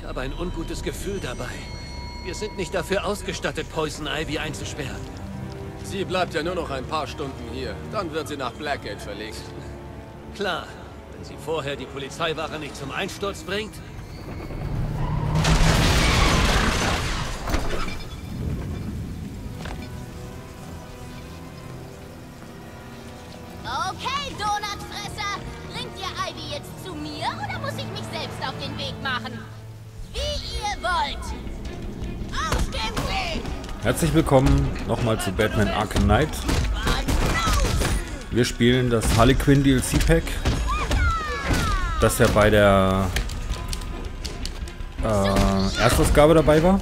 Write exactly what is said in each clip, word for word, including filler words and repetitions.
aber ein ungutes Gefühl dabei. Wir sind nicht dafür ausgestattet, Poison Ivy einzusperren. Sie bleibt ja nur noch ein paar Stunden hier. Dann wird sie nach Blackgate verlegt. Klar, wenn sie vorher die Polizeiwache nicht zum Einsturz bringt. Okay, Donutfresser. Bringt ihr Ivy jetzt zu mir oder muss ich mich selbst auf den Weg machen? Wie ihr wollt. Auf dem Weg! Herzlich willkommen nochmal zu Batman Arkham Knight. Wir spielen das Harley Quinn D L C Pack, das ja bei der äh, Erstausgabe dabei war.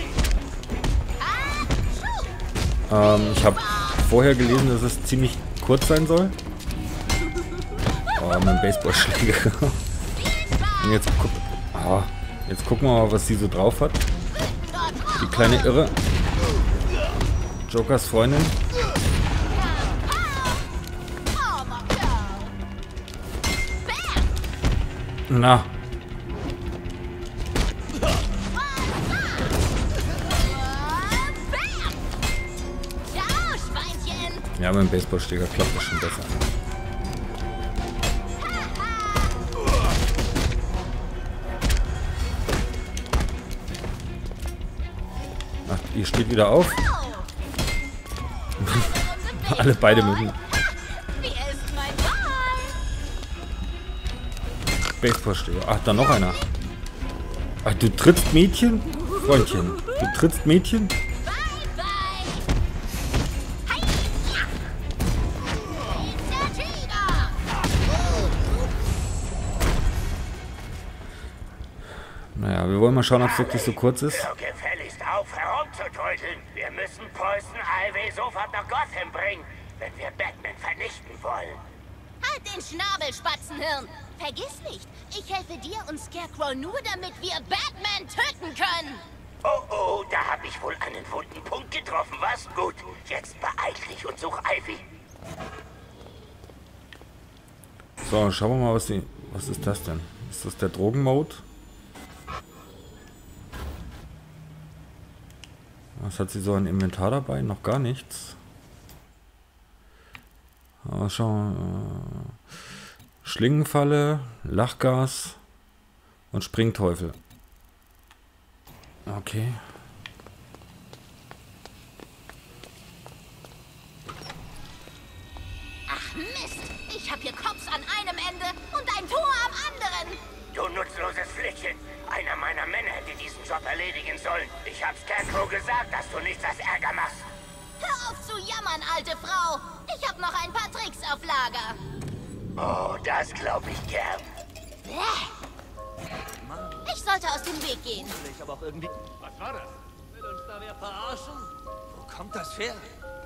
Ähm, ich habe vorher gelesen, dass es ziemlich kurz sein soll. Oh, mein Baseballschläger. Und jetzt, guck, oh, jetzt gucken wir mal, was sie so drauf hat. Die kleine Irre. Jokers Freundin. Na. Ja, mit dem Baseballschläger klappt das schon besser. Ach, ihr steht wieder auf. Alle beide mögen. Baseballschläger. Ach, da noch einer. Ach, du trittst Mädchen? Freundchen. Du trittst Mädchen? Naja, wir wollen mal schauen, ob es wirklich so kurz ist. Hör gefälligst auf, herumzuteuteln. Wir müssen Poison Ivy sofort nach Gotham bringen, wenn wir Batman vernichten wollen. Halt den Schnabel, Spatzenhirn! Vergiss nicht, ich helfe dir und Scarecrow nur, damit wir Batman töten können! Oh oh, da habe ich wohl einen wunden Punkt getroffen, was? Gut, jetzt beeil dich und such Ivy. So, schauen wir mal, was die... Was ist das denn? Ist das der Drogenmode? Was hat sie so ein Inventar dabei? Noch gar nichts. Aber schauen wir. Schlingenfalle, Lachgas und Springteufel. Okay. Ach Mist! Ich habe hier Cops an einem Ende und ein Tor am anderen! Du nutzloses Flittchen! Einer meiner Männer hätte diesen Job erledigen sollen. Ich hab Scarecrow gesagt, dass du nichts als Ärger machst. Hör auf zu jammern, alte Frau! Ich habe noch ein paar Tricks auf Lager. Oh, das glaube ich gern. Ich sollte aus dem Weg gehen. Ich aber auch irgendwie... Was war das? Will uns da wer verarschen? Wo kommt das her?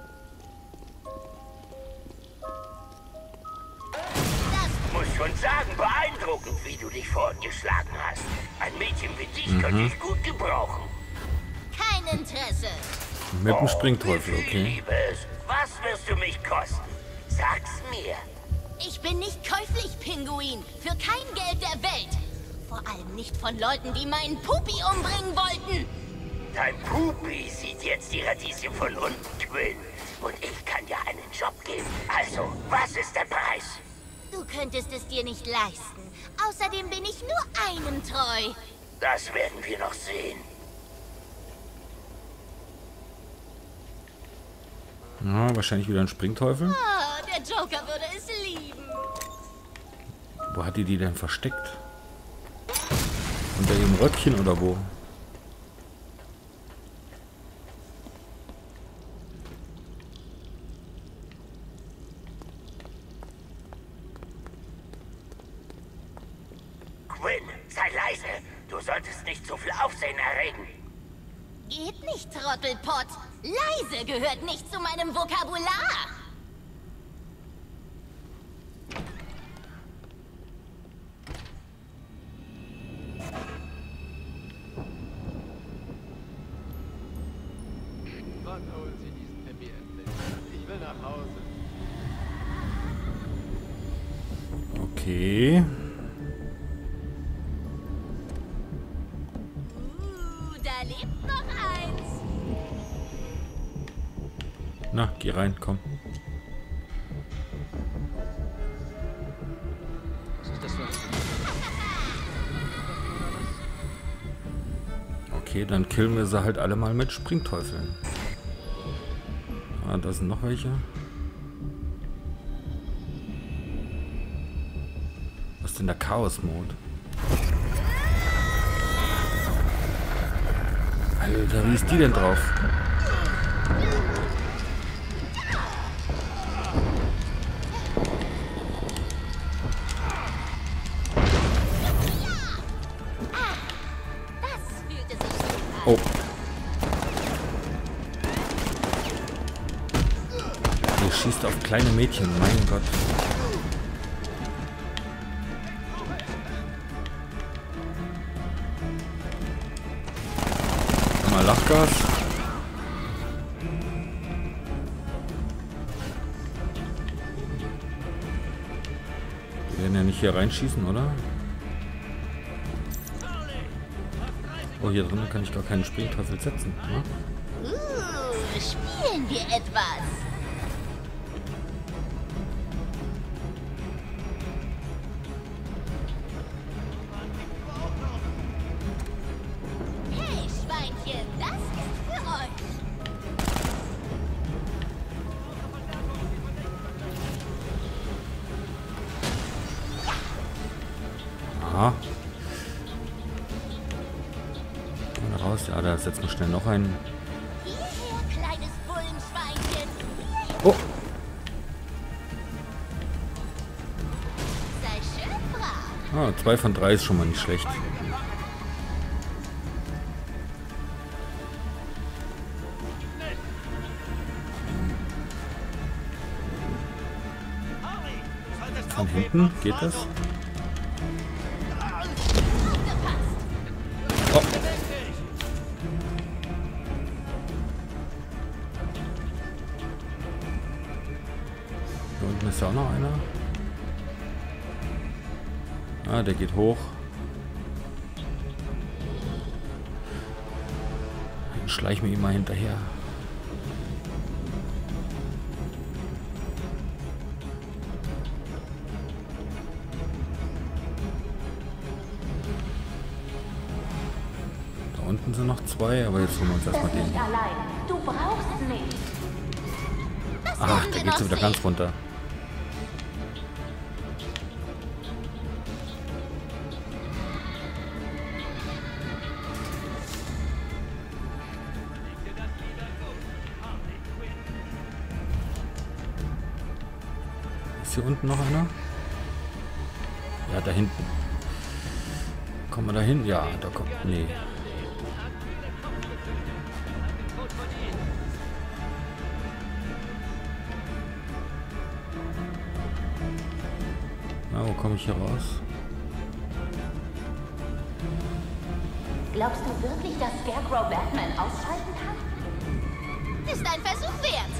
Muss schon sagen, beeindruckend, wie du dich fortgeschlagen hast. Ein Mädchen wie dich Mhm. könnte ich gut gebrauchen. Kein Interesse. Mit dem Springteufel, Wie viel, okay. Liebes? Was wirst du mich kosten? Sag's mir. Ich bin nicht käuflich, Pinguin. Für kein Geld der Welt. Vor allem nicht von Leuten, die meinen Pupi umbringen wollten. Dein Pupi sieht jetzt die Radieschen von unten, Quinn. Und ich kann dir einen Job geben. Also, was ist der Preis? Du könntest es dir nicht leisten. Außerdem bin ich nur einem treu. Das werden wir noch sehen. Ja, wahrscheinlich wieder ein Springteufel. Oh, der Joker würde es lieben. Wo hat die die denn versteckt? Unter ihrem Röckchen oder wo? Quinn, sei leise. Du solltest nicht zu viel Aufsehen erregen. Geht nicht, Trottelpott. Leise gehört nicht zu meinem Vokabular. Wann holen Sie diesen Pippi endlich? Ich will nach Hause. Okay. Da lebt noch eins. Na, geh rein, komm. Was ist das für ein... Okay, dann killen wir sie halt alle mal mit Springteufeln. Ah, da sind noch welche. Was ist denn der Chaos-Mode? Alter, wie ist die denn drauf? Oh. Die schießt auf kleine Mädchen, mein Gott. Mal Lachgas. Wir werden ja nicht hier reinschießen, oder? Oh, hier drinnen kann ich gar keinen Springteufel setzen. Ne? Uh, spielen wir etwas. Hey, Schweinchen, das ist für euch. Aha. Raus. Ja, da setzen wir schnell noch einen. Hierher, kleines Bullenschweinchen. Oh! Sei schön brav. Ah, zwei von drei ist schon mal nicht schlecht. Von hinten geht das? Oh. Hier unten ist ja auch noch einer. Ah, der geht hoch. Dann schleichen wir ihm mal hinterher. Da unten sind noch zwei, aber jetzt holen wir uns erstmal den. Allein. Du brauchst mich. Ach, da geht's wieder ganz runter. Ist hier unten noch einer? Ja, da hinten. Kommen wir da hin? Ja, da kommt. Nee. Na, wo komme ich hier raus? Glaubst du wirklich, dass Scarecrow Batman ausschalten kann? Ist ein Versuch wert.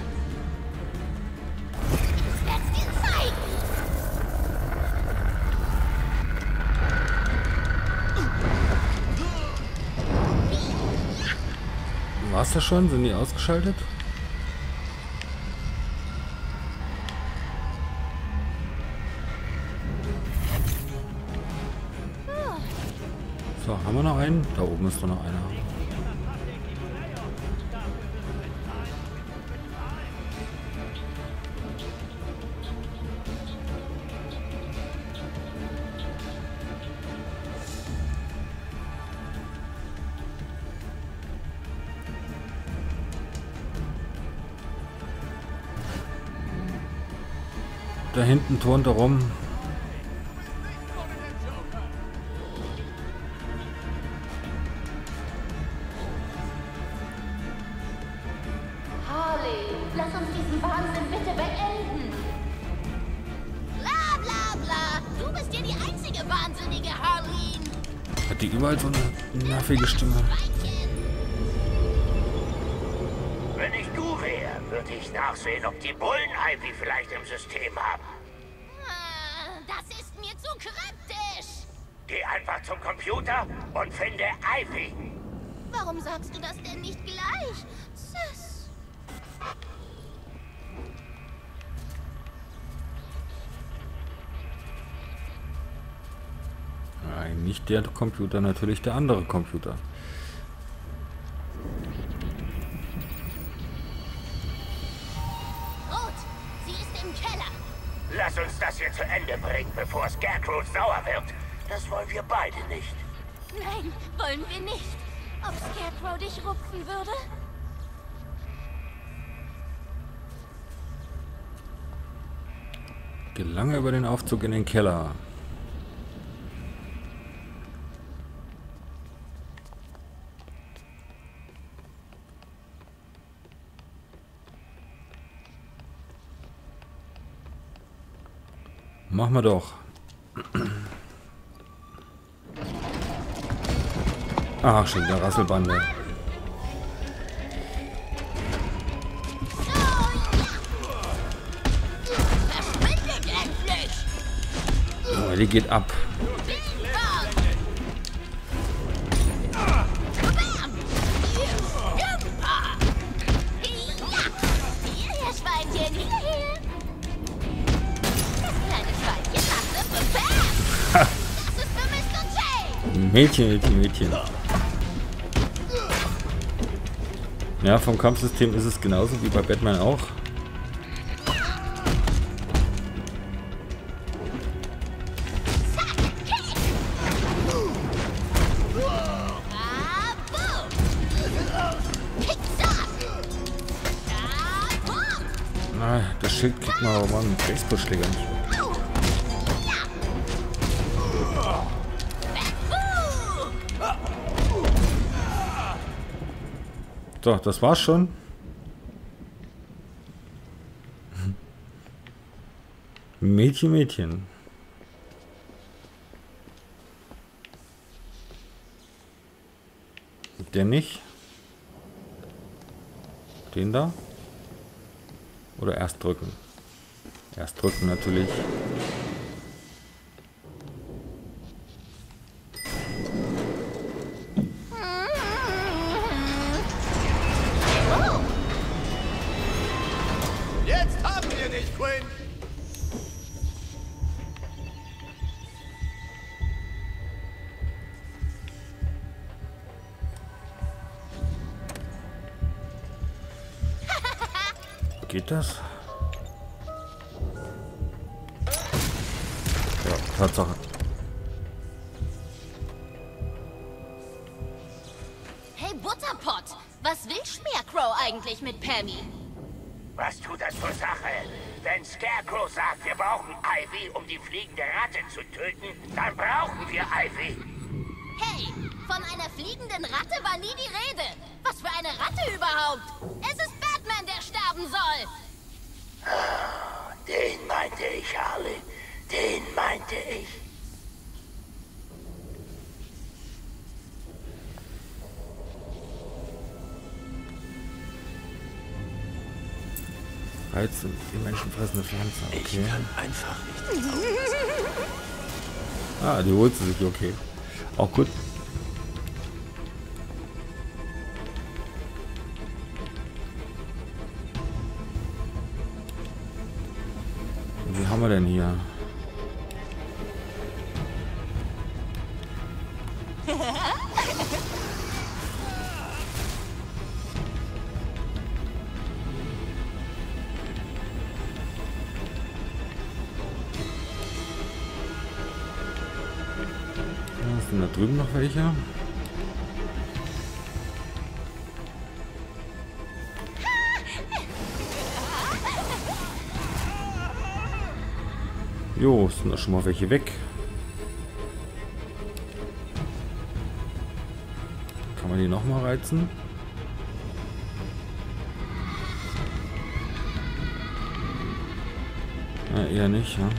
Ich werd's dir zeigen. War's das schon? Sind die ausgeschaltet? So, haben wir noch einen? Da oben ist doch noch einer. Da hinten turnt er rum. Harley, lass uns diesen Wahnsinn bitte beenden. Bla bla bla. Du bist ja die einzige wahnsinnige Harleen. Hat die überall so eine nervige Stimme? Wenn ich du wäre, würde ich nachsehen, ob die Bullen Ivy vielleicht im System haben. Ah, das ist mir zu kryptisch. Geh einfach zum Computer und finde Ivy. Warum sagst du das denn nicht gleich? Sis. Nein, nicht der Computer, natürlich der andere Computer. Rot, sie ist im Keller. Lass uns das hier zu Ende bringen, bevor Scarecrow sauer wird. Das wollen wir beide nicht. Nein, wollen wir nicht. Ob Scarecrow dich rupfen würde? Gelange über den Aufzug in den Keller. Machen wir doch. Ach, schon der Rasselbande. Verschwindet endlich! Oh, die geht ab. Bam! Ihr Stümper! Ja! Hierher, Schweinchen, hierher! Das kleine Schweinchen macht es für Bam! Das ist für Mister J! Mädchen, Mädchen, Mädchen. Ja, vom Kampfsystem ist es genauso wie bei Batman auch. Ah, das Schild kriegt man aber mal mit Baseballschläger nicht. So, das war's schon. Mädchen, Mädchen. Der nicht? Den da? Oder erst drücken? Erst drücken natürlich. Jetzt haben wir dich, Quinn! Geht das? Ja, Tatsache. Hey Butterpot, was will Scarecrow eigentlich mit Pammy? Was tut das zur Sache? Wenn Scarecrow sagt, wir brauchen Ivy, um die fliegende Ratte zu töten, dann brauchen wir Ivy. Hey, von einer fliegenden Ratte war nie die Rede. Was für eine Ratte überhaupt? Es ist Batman, der sterben soll. Den meinte ich, Harley. Den meinte ich. Reiz und die menschenfressende Pflanze. Okay. Ich kann einfach nicht. Ah, die holt sie sich, okay. Auch gut. Wie haben wir denn hier? Sind da drüben noch welche? Jo, sind da schon mal welche weg. Kann man die noch mal reizen? Ja, eher nicht, ja.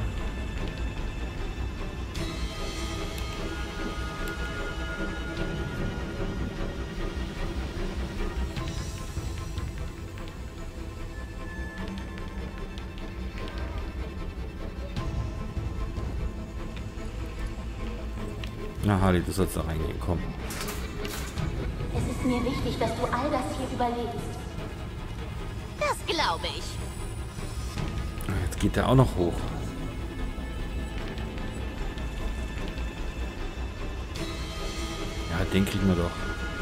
Na, Harley, du sollst da reingehen, komm. Es ist mir wichtig, dass du all das hier überlebst. Das glaube ich. Jetzt geht der auch noch hoch. Ja, den kriegen wir doch.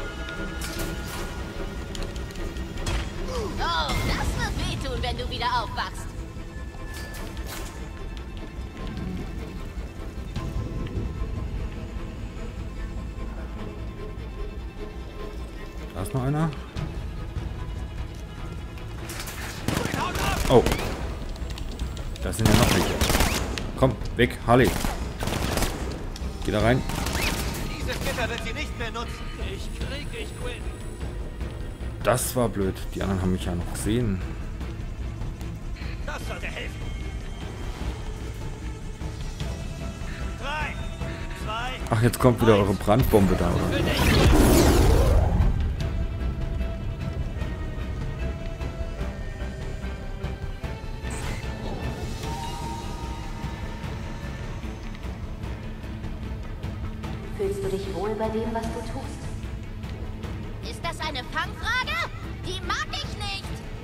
Oh, das wird wehtun, wenn du wieder aufwachst. Da ist noch einer. Oh. Da sind ja noch welche. Komm, weg, Harley. Geh da rein. Dieses Gitter wird sie nicht mehr nutzen. Ich krieg dich, Quinn. Das war blöd. Die anderen haben mich ja noch gesehen. Das sollte helfen. Drei, zwei, Ach, jetzt kommt wieder eure Brandbombe da, oder? Fühlst du dich wohl bei dem, was du tust? Ist das eine Fangfrage? Die mag ich nicht!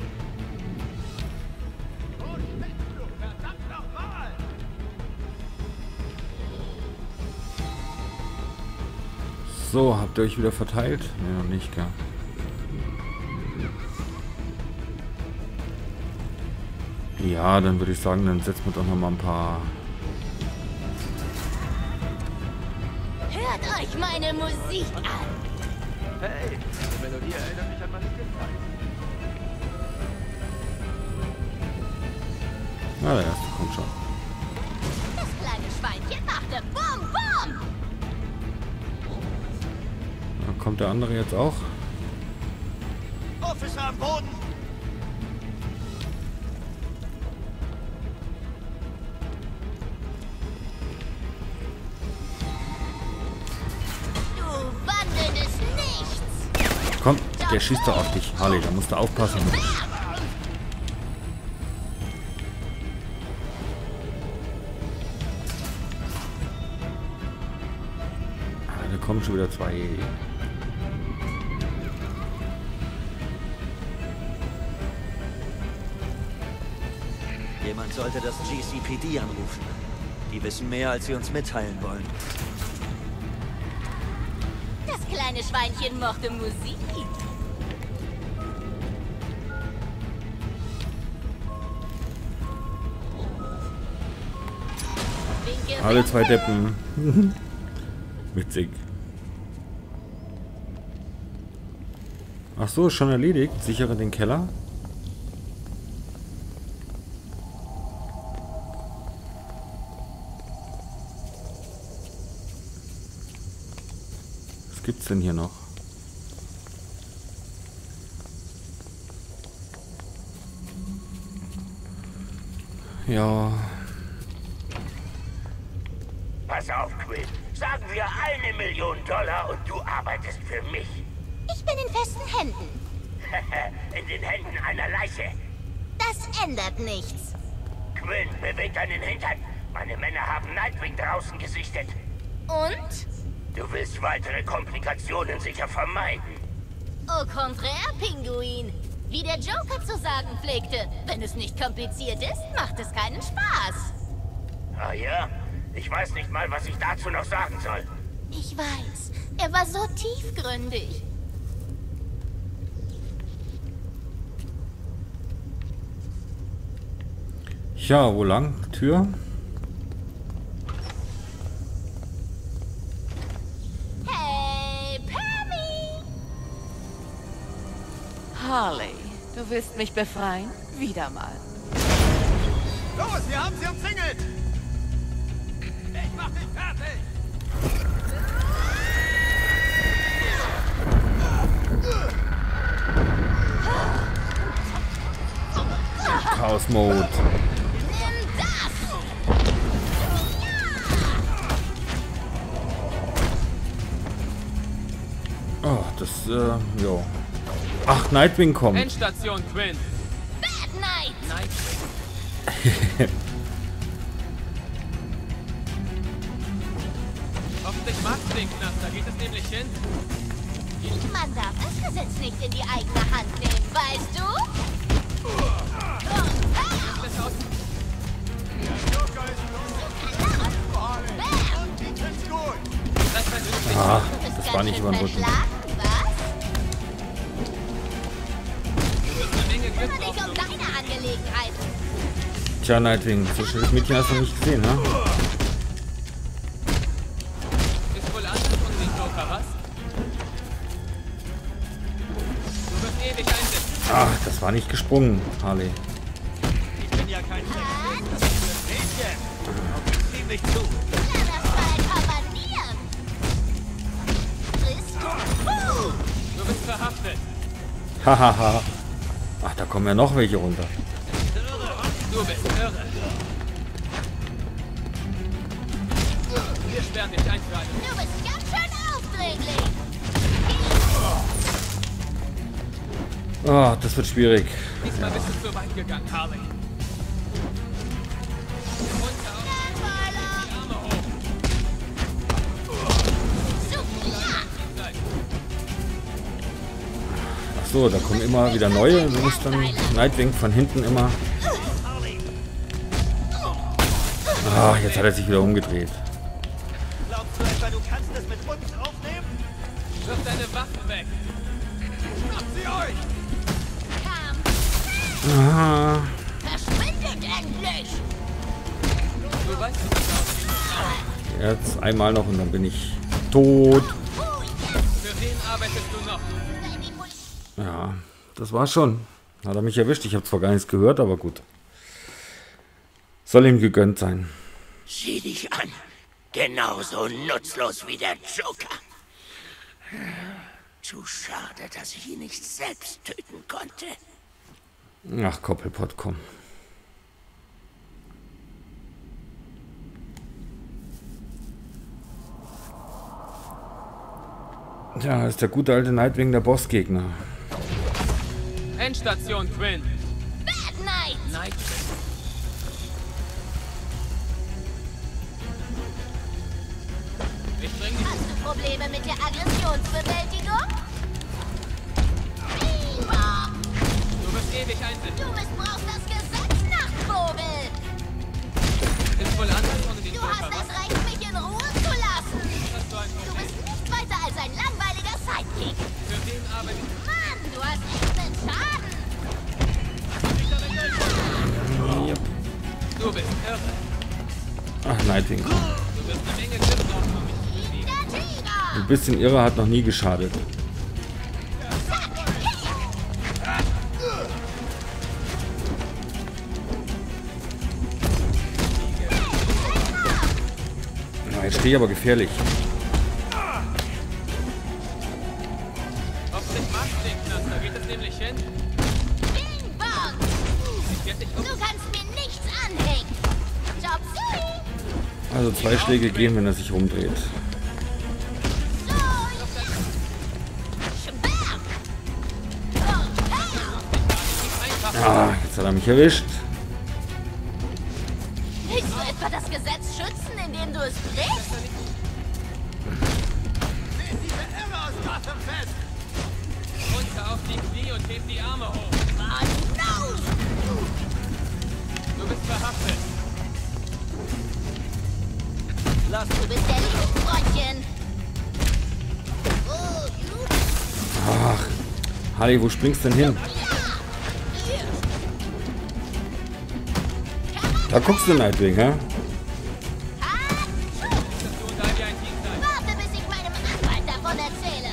So, habt ihr euch wieder verteilt? Ne, noch nicht, gell? Ja, dann würde ich sagen, dann setzen wir doch noch mal ein paar... Hört euch meine Musik an! Hey, die Melodie erinnert mich an meine Kindheit. Na, der erste kommt schon. Das kleine Schweinchen machte Bum Bum! Da kommt der andere jetzt auch. Officer am Boden! Du wandelndes Nichts! Komm, der schießt da auf dich. Harley, da musst du aufpassen. Ah, da kommen schon wieder zwei. Jemand sollte das G C P D anrufen. Die wissen mehr, als sie uns mitteilen wollen. Das kleine Schweinchen mochte Musik. Winke, Alle winke. zwei Deppen. Witzig. Ach so, schon erledigt. Sichere den Keller. Was gibt's denn hier noch? Ja. Pass auf, Quinn. Sagen wir eine Million Dollar und du arbeitest für mich. Ich bin in festen Händen. In den Händen einer Leiche. Das ändert nichts. Quinn, beweg deinen Hintern. Meine Männer haben Nightwing draußen gesichtet. Und? Du willst weitere Komplikationen sicher vermeiden. Au contraire, Pinguin. Wie der Joker zu sagen pflegte, wenn es nicht kompliziert ist, macht es keinen Spaß. Ah ja? Ich weiß nicht mal, was ich dazu noch sagen soll. Ich weiß. Er war so tiefgründig. Ja, wo lang? Tür? Hey, Pammy! Harley, du willst mich befreien? Wieder mal. Los, wir haben sie umzingelt! Ich mach dich fertig! Chaos Mode. Nimm das! Oh, das, äh, jo. Ach, Nightwing kommt. Endstation, Quinn. Bad Night! Nightwing. Hoffentlich magst du den Knast, da geht es nämlich hin. Man darf das Gesetz nicht in die eigene Hand nehmen, weißt du? Ah, das war nicht über den Rücken. Kümmere dich um deine Angelegenheiten. Tja, Nightwing, so schnelles Mädchen hast du nicht gesehen, ne? Ist wohl anders von den Joker, was? Du wirst ewig einsetzen. Ach, das war nicht gesprungen, Harley. Ich bin ja kein Mädchen. Ziemlich zu. Ja, das war ein paar Manieren. Bist du? Du bist verhaftet. Hahaha. Ach, da kommen ja noch welche runter. Du bist irre. Wir sperren dich ein für alle. Du bist ganz schön aufdringlich. Oh, das wird schwierig. Diesmal bist du zu weit gegangen, Harley. Runter auf die Arme hoch. Ach so, da kommen immer wieder neue und du musst dann Nightwing von hinten immer... Ah, jetzt hat er sich wieder umgedreht. Glaubst du etwa, du kannst es mit uns aufnehmen? Wirf deine Waffen weg. Schnappt sie euch! Komm, Ah, verschwindet endlich. Du weißt nicht, jetzt einmal noch und dann bin ich tot. für wen arbeitest du noch? Ja, das war's schon. Hat er mich erwischt. Ich habe zwar gar nichts gehört, aber gut. Soll ihm gegönnt sein. Sieh dich an. Genauso nutzlos wie der Joker. Zu schade, dass ich ihn nicht selbst töten konnte. Ach, Koppelpott, komm. Ja, ist der gute alte Nightwing der Bossgegner. Endstation, Quinn. Bad Night. Nightwing. Ich bring dich. Hast du Probleme mit der Aggressionsbewältigung? Beamer. Du wirst ewig einsetzen. Du missbrauchst das Gesetz, Nachtvogel. Ist wohl anders ohne den Du Joker, hast was? das Recht, mich in Ruhe zu lassen. Hast du ein Du Problem? bist nicht weiter als ein langweiliger Sidekick. Für wen arbeitest du? Mann, du hast echt einen Schaden. Du bist irre. Ach, Nightwing, komm. Du wirst eine Menge Griff brauchen, um mich zu besiegen. Der Tiger. Ein bisschen irre hat noch nie geschadet. Na, jetzt stehe ich aber gefährlich. Ob sich magst, den Knaster, geht es nämlich hin? Bing Bong. Ich werd dich um. Du kannst mir nichts anhängen. Job Sui. Also zwei Schläge gehen, wenn er sich rumdreht. So, ja. Schwärm. Oh, hey. Ah, jetzt hat er mich erwischt. Willst du etwa das Gesetz schützen, indem du es brichst? Runter auf die Knie und heb die Arme hoch. Oh, no. Du bist verhaftet. Lass Du bist der Lieblingsfreundchen. Oh, you. Ach, Harley, wo springst du denn hin? Da guckst du, Nightwing, hä? Dass du und Ivy ein Team seid. Warte, bis ich meinem Anwalt davon erzähle.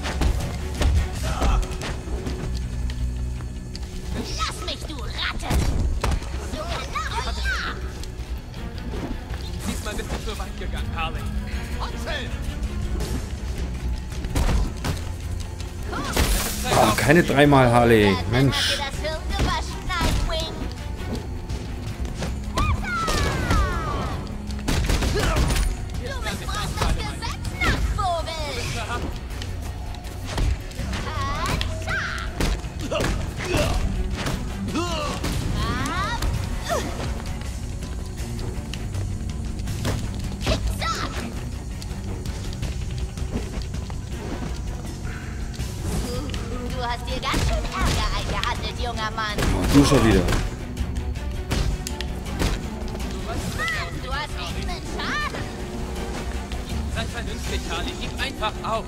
Lass mich, du Ratte! So, na, oh ja! Diesmal bist du zu weit gegangen, Harley. Oh, keine dreimal, Harley. Mensch. Dann hat dir das Hirn gewaschen, Nightwing. Du missbrauchst das Gesetz, Nachtvogel. hast dir ganz schön Ärger eingehandelt, junger Mann. Oh, du schon wieder. Mann, du hast echt einen Schaden. Sei vernünftig, Harley. Gib einfach auf.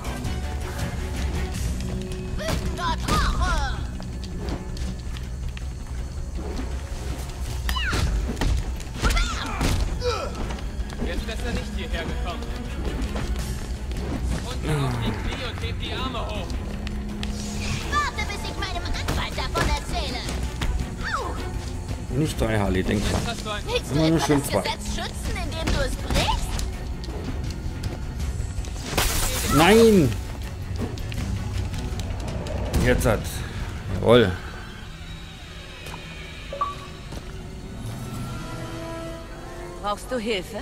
Wütender Drache. Jetzt besser nicht hierher gekommen. Und auf die Knie und heb die Arme hoch. Warte, bis ich meinem Anwalt davon erzähle. Au. Nicht drei, Harley, denk dran. Jetzt hast du ein... Willst du Immer nur etwa schön das zwei. Gesetz schützen, indem du es brichst? Nein! Jetzt hat. Jawohl. Brauchst du Hilfe?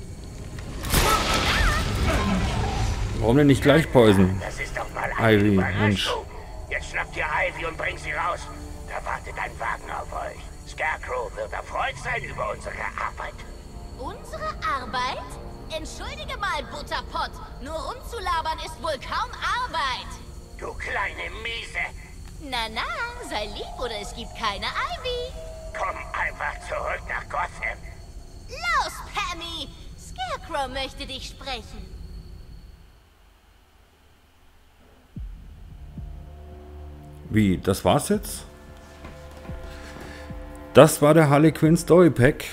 Warum denn nicht gleich Poison? Das ist doch mal Ivy, eine Mensch. Überraschung. Jetzt schnappt ihr Ivy und bringt sie raus. Da wartet ein Wagen auf euch. Scarecrow wird erfreut sein über unsere Arbeit. Unsere Arbeit? Entschuldige mal, Butterpott. Nur rumzulabern ist wohl kaum Arbeit. Du kleine Miese. Na na, sei lieb oder es gibt keine Ivy. Komm einfach zurück nach Gotham. Los, Pammy! Scarecrow möchte dich sprechen. Wie, das war's jetzt? Das war der Harley Quinn Story Pack.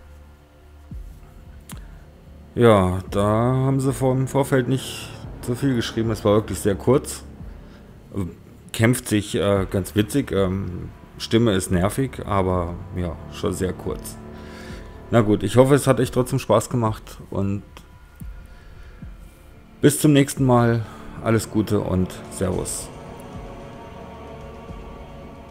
Ja, da haben sie vom Vorfeld nicht so viel geschrieben. Es war wirklich sehr kurz. Kämpft sich äh, ganz witzig. Ähm, Stimme ist nervig, aber ja, schon sehr kurz. Na gut, ich hoffe, es hat euch trotzdem Spaß gemacht und bis zum nächsten Mal. Alles Gute und Servus.